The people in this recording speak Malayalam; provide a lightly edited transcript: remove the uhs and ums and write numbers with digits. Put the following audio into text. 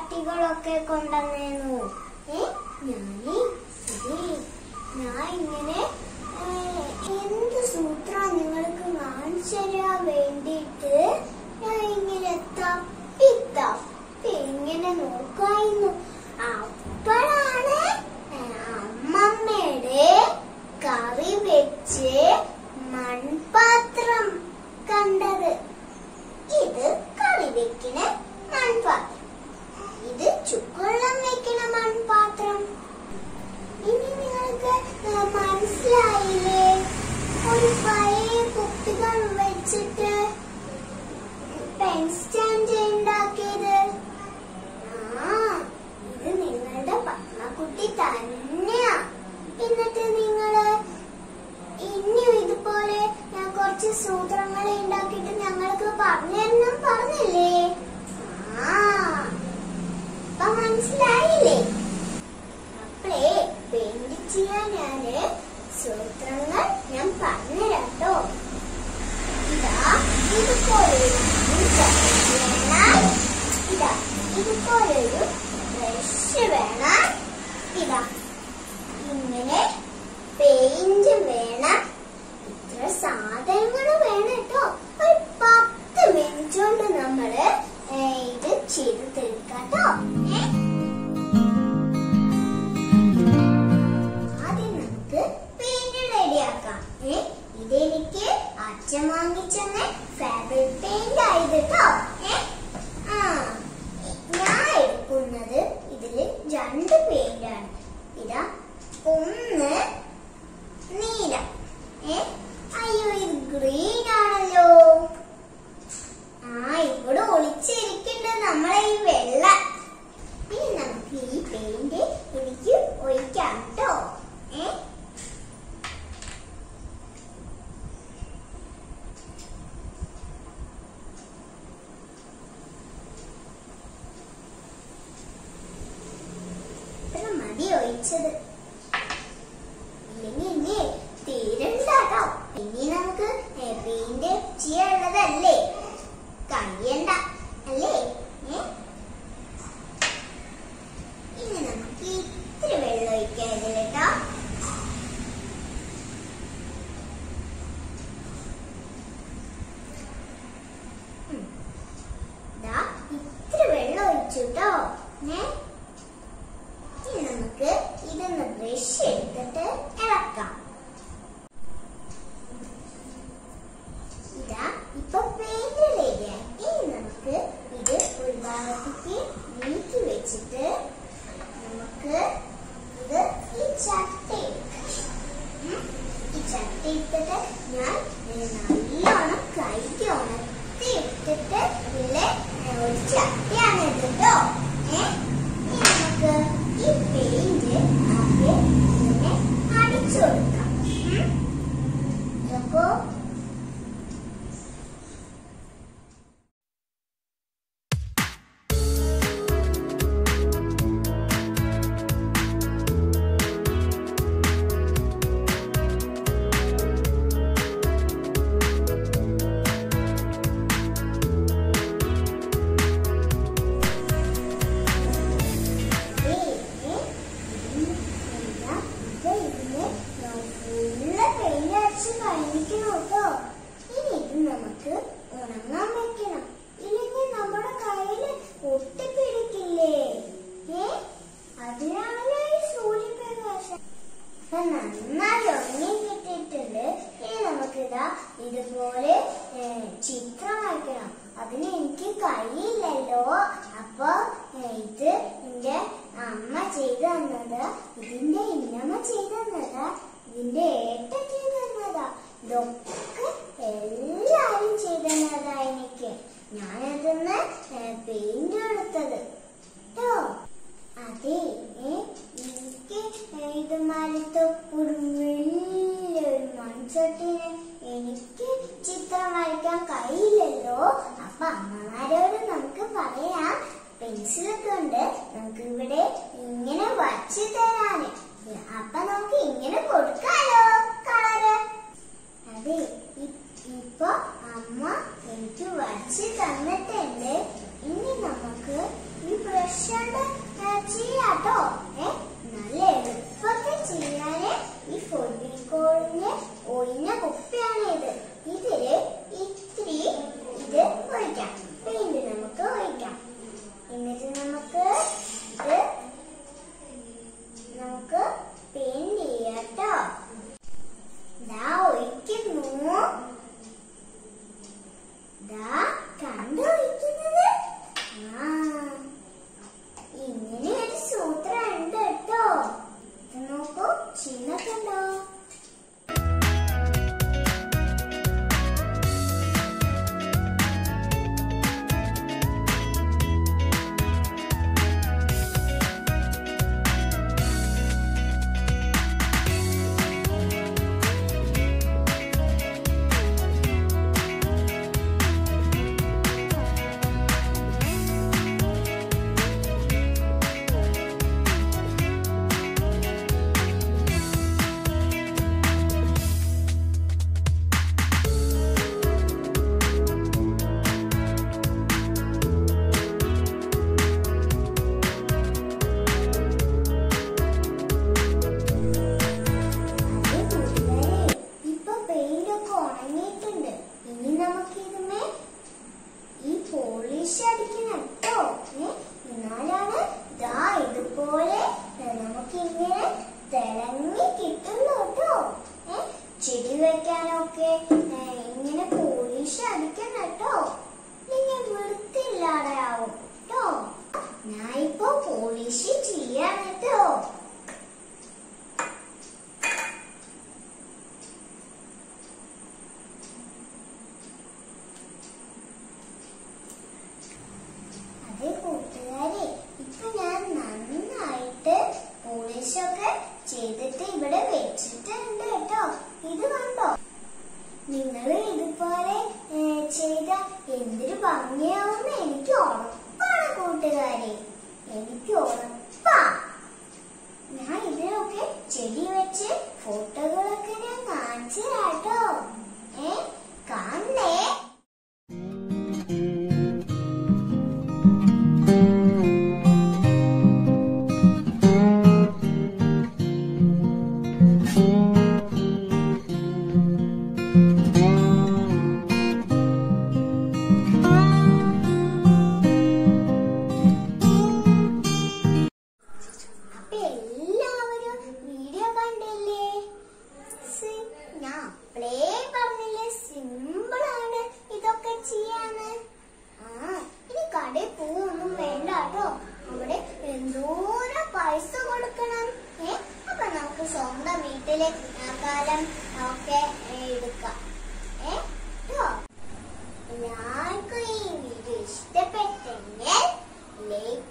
കട്ടികളൊക്കെ കൊണ്ടുവന്നു. ഞാൻ ഇങ്ങനെ എന്ത് സൂത്രം നിങ്ങൾക്ക് കാണിച്ചു തരാൻ വേണ്ടിട്ട് ഞാൻ ഇങ്ങനെ തപ്പി ഇങ്ങനെ നോക്കായിരുന്നു. അപ്പോഴാണ് അമ്മമ്മയുടെ കറി വെച്ച് മൺപാത്രം കണ്ടത്. ഇത് കറി വെക്കണ മൺപാത്രം, ഇത് ചുക്കുവെള്ളം വെക്കണ മൺപാത്രം. ഇനി നിങ്ങൾക്ക് മനസ്സിലായില്ലേ ഒരു പഴയ കുപ്പികൾ വെച്ചിട്ട് പെൻ സ്റ്റാൻഡ് ഉണ്ടാക്കിയത്? ഇത് നിങ്ങളുടെ പത്മക്കുട്ടി തന്നെയാ. എന്നിട്ട് നിങ്ങള് ഇനിയും ഇതുപോലെ ഞാൻ കുറച്ച് സൂത്രങ്ങൾ ഉണ്ടാക്കിയിട്ട് ഞങ്ങൾക്ക് പറഞ്ഞെന്നും പറഞ്ഞില്ലേ? അപ്പൊ മനസ്സിലായില്ലേ? അപ്പളേ പെയിന്റ് ചെയ്യാൻ ഞാന് സൂത്രങ്ങൾ ഞാൻ പറഞ്ഞുതരാട്ടോ. ഇതുപോലൊരു ബ്രഷ് വേണം. ഇങ്ങനെ പെയിന്റ് വേണം. ഇത്ര സാധനങ്ങൾ വേണം കേട്ടോ. ഒരു 10 മിനിറ്റ് കൊണ്ട് നമ്മള് ഇത് ചെയ്ത് തീർക്കാട്ടോ. ആദ്യം നമുക്ക് പെയിന്റ് റെഡിയാക്കാം. ഇതെനിക്ക് അച്ഛൻ വാങ്ങിച്ചെന്ന് ഫാബ്രിക് പെയിന്റ് ആയത് കേട്ടോ. ഞാൻ എടുക്കുന്നത് ഇതില് 2 പെയിന്റാണ്. ഒന്ന് നീല, അയ്യോ ഇത് ഗ്രീൻ ആണല്ലോ. ഇവിടെ ഒളിച്ചിരിക്കണ്ട് നമ്മളെ ഈ വെള്ള. ഇനി നമുക്ക് ഈ പെയിന്റ് എനിക്ക് ഒഴിക്കാം കേട്ടോ. മതി ഒഴിച്ചത്, ഇല്ലെങ്കിൽ ഇനി തീരണ്ടാട്ടോ. ഇനി നമുക്ക് പെയിന്റ് ചെയ്യാനുള്ളതല്ലേ, കഴിയണ്ട അല്ലേ? ഇനി നമുക്ക് ഇത്തിരി വെള്ളം ഒഴിക്കാം ഇതിലേട്ടോ. ഇത്തിരി വെള്ളം ഒഴിച്ചുട്ടോ. ഇനി നമുക്ക് ഇതൊന്ന് ബ്രഷ് എടുത്തിട്ട് ഇളക്കാം. ഇപ്പൊ പെയിന്റ് റെഡിയായി. ഇനി നമുക്ക് ഇത് ഒരു ഭാഗത്തേക്ക് നീക്കി വെച്ചിട്ട് നമുക്ക് ഇത് ഈ ചട്ടി എടുത്തിട്ട് ഞാൻ നല്ലോണം കൈക്ക് ഉണർത്തി എടുത്തിട്ട് ഇതിലെ ഒരു ചട്ടിയാണ് കേട്ടോ. നമുക്ക് ഈ പെയിന്റ് ആദ്യം ഇങ്ങനെ അടിച്ചു കൊടുക്കാം. അപ്പോ നന്നായി ഉണങ്ങി കിട്ടിയിട്ടുണ്ട്. ഇനി നമുക്കിതാ ഇതുപോലെ ചിത്രം വരയ്ക്കണം. അതിന് എനിക്ക് കഴിയില്ലല്ലോ. അപ്പൊ ഇത് എന്റെ അമ്മ ചെയ്തു തന്നതാ, ഇതിന്റെ ഇന്നമ്മ ചെയ്തു തന്നതാ, ഇതിന്റെ ഏട്ട ചെയ്തു തന്നതാ. ഇതൊക്കെ എല്ലാരും ചെയ്തു തന്നതാ എനിക്ക്. ഞാനതൊന്ന് പെയിന്റ് എടുത്തത് കേട്ടോ. അതെ, എനിക്ക് ഇതുമാരത്തെ ഒരു വലിയൊരു മൺചട്ടിനെ എനിക്ക് ചിത്രം വരയ്ക്കാൻ കഴിയില്ലല്ലോ. അപ്പൊ അമ്മമാരോട് നമുക്ക് പറയാം, പെൻസിലൊക്കെ ഉണ്ട്, നമുക്ക് ഇവിടെ ഇങ്ങനെ വരച്ചു തരാന്. അപ്പൊ നമുക്ക് ഇങ്ങനെ കൊടുക്കാലോ കളറ്. അതെ, ഇപ്പൊ അമ്മ എനിക്ക് വരച്ച് തന്നിട്ടുണ്ട്. ഇനി നമുക്ക് ഈ ബ്രഷ് കൊണ്ട് ചെയ്യാട്ടോ. നല്ല എളുപ്പത്തിൽ ചെയ്യാന് ഈ ഫെവിക്കോളിന്റെ ഒഴിഞ്ഞ കുപ്പിയാണ് ഇത്. ഇതില് ഇത്തിരി ഇത് ഒഴിക്കാം. പെയിന്റ് നമുക്ക് ഒഴിക്കാം. എന്നിട്ട് നമുക്ക് പെയിന്റ് ചെയ്യാട്ടോ. ദാ ഒഴിക്കുന്നു. ദാ കണ്ടു ഒഴിക്കുന്നത്. ഇങ്ങനെ ഒരു സൂത്രം ഉണ്ട് കേട്ടോ. ഇത് നോക്കൂ, ചിന്നൊക്കെ ഉണ്ടോ? എന്നാലാണ് ദാ ഇതുപോലെ നമുക്കിങ്ങനെ തിളങ്ങി കിട്ടുള്ളൂ കേട്ടോ. ചെടി വെക്കാനൊക്കെ ഇങ്ങനെ പോളിഷ് അടിക്കണം കേട്ടോ. നിങ്ങൾ വൃത്തിയില്ലാതെയാവും കേട്ടോ. ഞാൻ ഇപ്പൊ പോളിഷ് ചെയ്യാണ് കേട്ടോ. കൂട്ടുകാരെ, ഇപ്പൊ ഞാൻ നന്നായിട്ട് പോളിഷൊക്കെ ചെയ്തിട്ട് ഇവിടെ വെച്ചിട്ടുണ്ട് കേട്ടോ. ഇത് കണ്ടോ? നിങ്ങൾ ഇതുപോലെ ചെയ്ത എന്തൊരു ഭംഗിയാവുമെന്ന് എനിക്ക് ഉറപ്പാണ് കൂട്ടുകാരെ. എനിക്ക് ഉറപ്പാ. ഞാൻ ഇതിലൊക്കെ ചെടി വെച്ച് ഫോട്ടോകളൊക്കെ ഞാൻ കാണിച്ചു കേട്ടോ. കാണണേ. എന്തോരം പൈസ കൊടുക്കണം. അപ്പൊ നമുക്ക് സ്വന്തം വീട്ടിലെ കാലം ഒക്കെ എടുക്കാം. എല്ലാവർക്കും ഈ വീഡിയോ ഇഷ്ടപ്പെട്ടെങ്കിൽ ലൈക്ക്